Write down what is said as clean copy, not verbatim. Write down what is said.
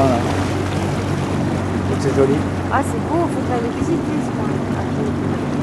Voilà. Donc c'est joli. Ah, c'est beau, faut faire le visiter ce coin.